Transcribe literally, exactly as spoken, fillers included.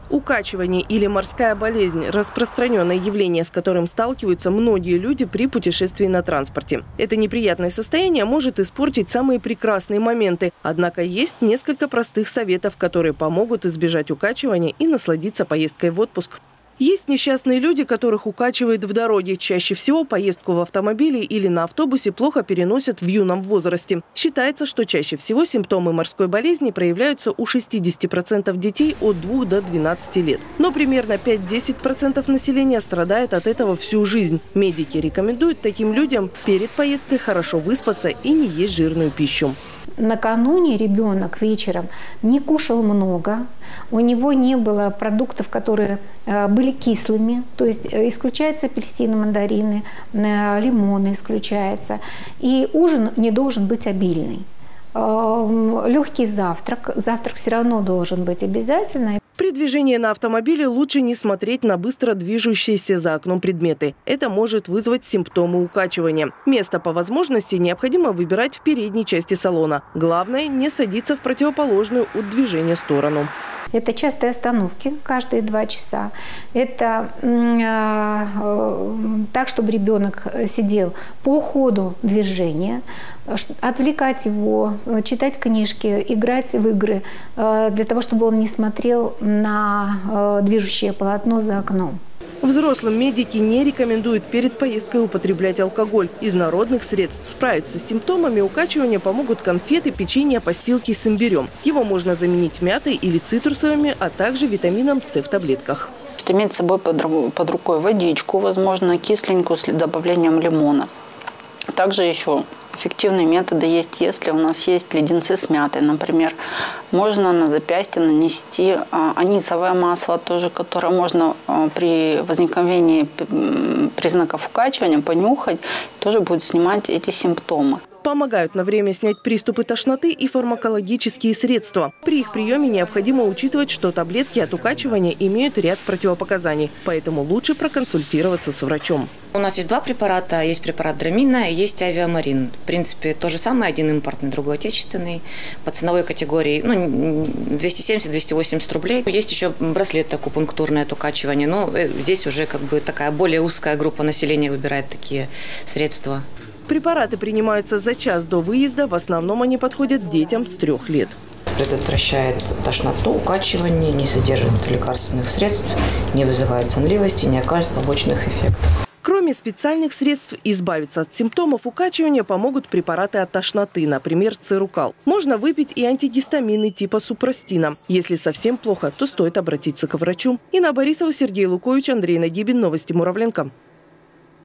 Укачивание или морская болезнь – распространенное явление, с которым сталкиваются многие люди при путешествии на транспорте. Это неприятное состояние может испортить самые прекрасные моменты. Однако есть несколько простых советов, которые помогут избежать укачивания и насладиться поездкой в отпуск. Есть несчастные люди, которых укачивает в дороге. Чаще всего поездку в автомобиле или на автобусе плохо переносят в юном возрасте. Считается, что чаще всего симптомы морской болезни проявляются у шестидесяти процентов детей от двух до двенадцати лет. Но примерно пять-десять процентов населения страдает от этого всю жизнь. Медики рекомендуют таким людям перед поездкой хорошо выспаться и не есть жирную пищу. Накануне ребенок вечером не кушал много, у него не было продуктов, которые были кислыми, то есть исключаются апельсины, мандарины, лимоны исключаются. И ужин не должен быть обильный. Легкий завтрак, завтрак все равно должен быть обязательно. При движении на автомобиле лучше не смотреть на быстро движущиеся за окном предметы. Это может вызвать симптомы укачивания. Место по возможности необходимо выбирать в передней части салона. Главное – не садиться в противоположную от движения сторону. Это частые остановки каждые два часа. Это э, так, чтобы ребенок сидел по ходу движения, отвлекать его, читать книжки, играть в игры, э, для того, чтобы он не смотрел на э, движущее полотно за окном. Взрослым медики не рекомендуют перед поездкой употреблять алкоголь. Из народных средств справиться с симптомами укачивания помогут конфеты, печенье, постилки с имбирем. Его можно заменить мятой или цитрусовыми, а также витамином С в таблетках. Иметь с собой под, под рукой водичку, возможно, кисленькую с добавлением лимона. Также еще эффективные методы есть, если у нас есть леденцы с мятой, например. Можно на запястье нанести анисовое масло, тоже, которое можно при возникновении признаков укачивания понюхать, тоже будет снимать эти симптомы. Помогают на время снять приступы тошноты и фармакологические средства. При их приеме необходимо учитывать, что таблетки от укачивания имеют ряд противопоказаний, поэтому лучше проконсультироваться с врачом. У нас есть два препарата. Есть препарат Драмина и есть Авиамарин. В принципе, то же самое, один импортный, другой отечественный. По ценовой категории ну, двести семьдесят — двести восемьдесят рублей. Есть еще браслет акупунктурное от укачивания, но здесь уже как бы такая более узкая группа населения выбирает такие средства. Препараты принимаются за час до выезда. В основном они подходят детям с трех лет. Предотвращает тошноту, укачивание, не содержит лекарственных средств, не вызывает сонливости, не оказывает побочных эффектов. Кроме специальных средств, избавиться от симптомов укачивания помогут препараты от тошноты, например, Церукал. Можно выпить и антигистамины типа супрастина. Если совсем плохо, то стоит обратиться к врачу. Инна Борисова, Сергей Лукович, Андрей Нагибин. Новости Муравленко.